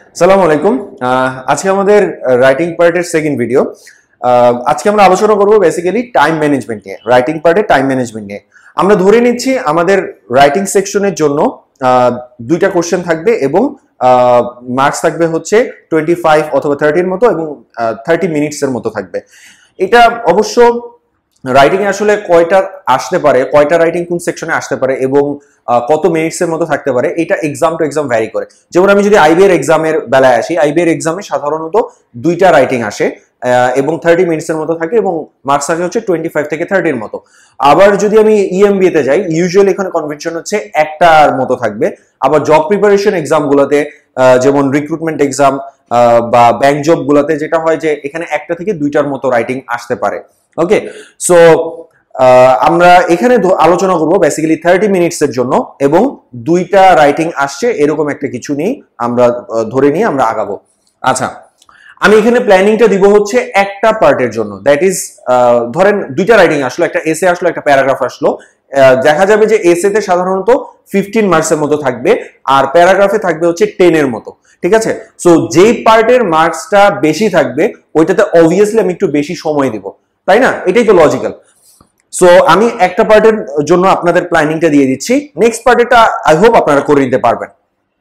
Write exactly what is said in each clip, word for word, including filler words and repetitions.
আসসালামু আলাইকুম। আজকে আমাদের রাইটিং পার্টের সেকেন্ড ভিডিও। আজকে আমরা আলোচনা করব বেসিক্যালি টাইম ম্যানেজমেন্ট নিয়ে, রাইটিং পার্টের টাইম ম্যানেজমেন্ট নিয়ে। আমরা ধরে নিচ্ছি আমাদের রাইটিং সেকশনের জন্য দুইটা কোশ্চেন থাকবে এবং মার্কস থাকবে হচ্ছে টোয়েন্টি ফাইভ অথবা থার্টির মতো এবং থার্টি মিনিটসের মতো থাকবে। এটা অবশ্য রাইটিং এ আসলে কয়টা আসতে পারে, কয়টা রাইটিং কোন সেকশনে আসতে পারে এবং কত মিনিটস এর মতো থাকতে পারে, এটা এক্সাম টু এক্সাম ভ্যারি করে। যেমন আমি যদি আইবি এর এক্সামের বেলায় আসি, আইবি এর এক্সামে সাধারণত দুইটা রাইটিং আসে এবং থার্টি মিনিটস এর মতো থাকে এবং মার্কস থাকে হচ্ছে টোয়েন্টি ফাইভ থেকে থার্টির মতো। আবার যদি আমি ইএমবি তে যাই, ইউজুয়ালি এখানে কনভেনশন হচ্ছে একটার মতো থাকবে। আবার জব প্রিপারেশন এক্সাম গুলোতে যেমন রিক্রুটমেন্ট এক্সাম বা ব্যাংক জব গুলোতে যেটা হয় যে এখানে একটা থেকে দুইটার মতো রাইটিং আসতে পারে। ওকে, সো আমরা এখানে আলোচনা করব বেসিক্যালি থার্টি মিনিটস এর জন্য এবং দুইটা রাইটিং আসছে এরকম একটা কিছু নেই, আমরা ধরে নিয়ে আমরা আগাবো। আচ্ছা, আমি এখানে প্ল্যানিংটা দিব হচ্ছে একটা পার্টের জন্য, দ্যাট ইজ ধরেন দুইটা রাইটিং আসলো, একটা এসে আসলো, একটা প্যারাগ্রাফ আসলো। দেখা যাবে যে এসে তে সাধারণত ফিফটিন মার্কসের মতো থাকবে আর প্যারাগ্রাফে থাকবে হচ্ছে টেন এর মতো। ঠিক আছে, সো যেই পার্টের মার্কসটা বেশি থাকবে ওইটাতে অবভিয়াসলি আমি একটু বেশি সময় দিব, তাই না? এটাই তো লজিক্যাল। সো আমি একটা পার্টের জন্য আপনাদের প্ল্যানিংটা দিয়ে দিচ্ছি, নেক্সট পার্টেরটা আই হোপ আপনারা করে নিতে পারবেন।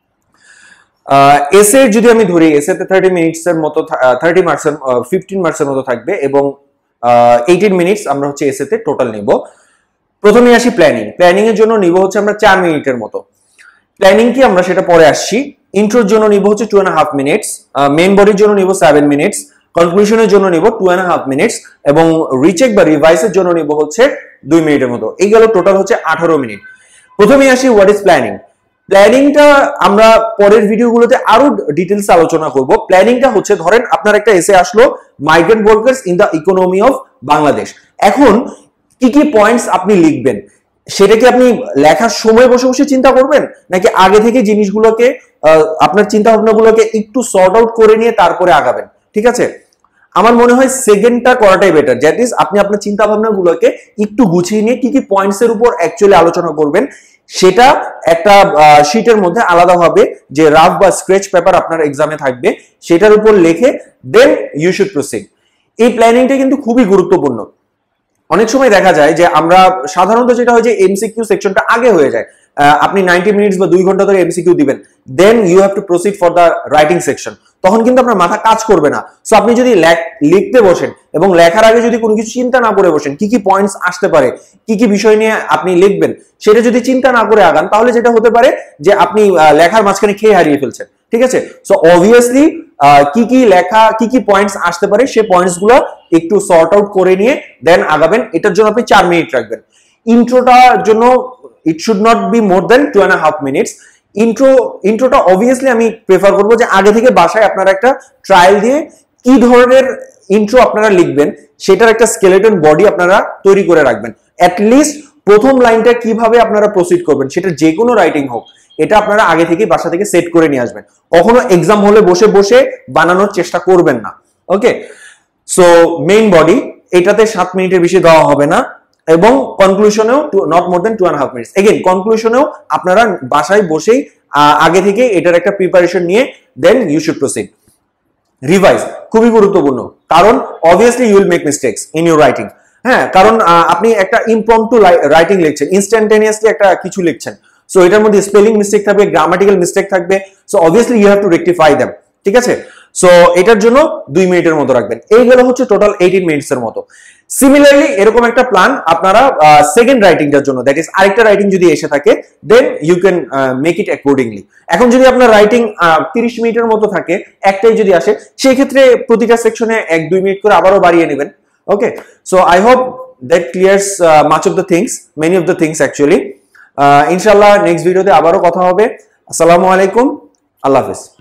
এসে যদি আমি ধরি, এসেতে থার্টি মিনিটস এর মতো, থার্টি মার্কসের ফিফটিন মার্কসের মতো থাকবে এবং এইটিন মিনিটস আমরা হচ্ছে এসেতে টোটাল নিব। প্রথমে আসি প্ল্যানিং। প্ল্যানিং এর জন্য নিব হচ্ছে আমরা চার মিনিটের মতো। প্ল্যানিং কি আমরা সেটা পরে আসছি। ইন্ট্রোর জন্য নিব হচ্ছে two and half minutes, main বডির জন্য নিব সেভেন মিনিটস, কনক্লুশনের জন্য নিব টু অ্যান্ড হাফ মিনিটস এবং রিচেক বা রিভাইসের জন্য নিব হচ্ছে দুই মিনিটের মতো। এই গেল টোটাল হচ্ছে আঠারো মিনিট। প্রথমে আসি হোয়াট ইজ প্ল্যানিং। প্ল্যানিংটা আমরা পরের ভিডিওগুলোতে আরো ডিটেলস আলোচনা করব। প্ল্যানিংটা হচ্ছে ধরেন আপনার একটা এসে আসলো, migrant workers in the economy of Bangladesh. এখন কি কি পয়েন্টস আপনি লিখবেন সেটা কি আপনি লেখার সময় বসে বসে চিন্তা করবেন, নাকি আগে থেকে জিনিসগুলোকে আপনার চিন্তা ভাবনাগুলোকে একটু সর্ট আউট করে নিয়ে তারপরে আগাবেন? ঠিক আছে, আমার মনে হয় সেকেন্ডটা করাটাই বেটার, দ্যাট ইজ আপনি আপনার চিন্তা ভাবনাগুলোকে একটু গুছিয়ে নিয়ে কি কি পয়েন্টস এর উপর অ্যাকচুয়ালি আলোচনা করবেন সেটা একটা শিটের মধ্যে আলাদাভাবে যে রাফ বা স্ক্রেচ পেপার আপনার এক্সামে থাকবে সেটার উপর লিখে দেন ইউ শুড প্রসিড। এই প্ল্যানিংটা কিন্তু খুবই গুরুত্বপূর্ণ। অনেক সময় দেখা যায় যে আমরা সাধারণত যেটা হয় যে এমসিকিউ সেকশনটা আগে হয়ে যায়, আপনি নাইনটি মিনিটস বা দুই ঘন্টা ধরে এমসিকিউ দিবেন, then you have to proceed for the writing section. তখন কিন্তু আপনার মাথা কাজ করবে না। সো আপনি যদি লিখতে বসেন এবং লেখার আগে যদি কোনো কিছু চিন্তা না করে বসেন, কি কি পয়েন্টস আসতে পারে, কি কি বিষয় নিয়ে আপনি লিখবেন সেটা যদি চিন্তা না করে আগান, তাহলে যেটা হতে পারে যে আপনি লেখার মাঝখানে খেয়ে হারিয়ে ফেলছেন। ঠিক আছে, সো অবভিয়াসলি কি কি লেখা, কি কি পয়েন্টস আসতে পারে সেই পয়েন্টস গুলো একটু সর্ট আউট করে নিয়ে দেন আগাবেন। এটার জন্য আপনি চার মিনিট রাখবেন। ইন্ট্রোটার জন্য it should not be more than two and half minutes. Intro ইন্ট্রোটা অবভিয়াসলি আমি প্রেফার করবো যে আগে থেকে বাসায় আপনারা একটা ট্রায়াল দিয়ে কি ধরনের ইন্ট্রো আপনারা লিখবেন সেটার একটা স্কেলেটন বডি আপনারা তৈরি করে রাখবেন। অ্যাটলিস্ট প্রথম লাইনটা কিভাবে আপনারা প্রসিড করবেন সেটা যে কোনো রাইটিং হোক, এটা আপনারা আগে থেকে বাসা থেকে সেট করে নিয়ে আসবেন। কখনো এক্সাম হলে বসে বসে বানানোর চেষ্টা করবেন না। ওকে, সো মেইন বডি এটাতে সাত মিনিটের বেশি দেওয়া হবে না এবং কনক্লুশনেও not more than two and half minutes. Again কনক্লুশনেও আপনারা বাসায় বসেই আগে থেকে এটার একটা প্রিপারেশন নিয়ে then you should proceed. Revise খুবই গুরুত্বপূর্ণ, কারণ obviously you will make mistakes in your writing. হ্যাঁ, কারণ আপনি একটা ইমপ্রম্পটু রাইটিং লিখছেন, ইনস্ট্যান্টেনিয়াসলি একটা কিছু লিখছেন, সো এটার মধ্যে স্পেলিং মিস্টেক থাকবে, গ্রামাটিক্যাল মিস্টেক থাকবে, so obviously you have to rectify them. ঠিক আছে, সো এটার জন্য দুই মিনিটের মতো রাখবেন। এই গেল হচ্ছে টোটাল এইটিন মিনিটস এর মতো। সিমিলারলি এরকম একটা প্ল্যান আপনারা সেকেন্ড রাইটিংটার জন্য, দ্যাট ইজ আরেকটা রাইটিং যদি এসে থাকে, then you can make it accordingly. এখন যদি আপনার রাইটিং তিরিশ মিনিটের মতো থাকে, একটাই যদি আসে, সেই ক্ষেত্রে প্রতিটা সেকশনে এক দুই মিনিট করে আবারও বাড়িয়ে নেবেন। Okay, so I hope that clears much of the things, many of the things actually. ইনশাআল্লাহ নেক্সট ভিডিওতে আবারও কথা হবে। আসসালামু আলাইকুম, আল্লাহ হাফেজ।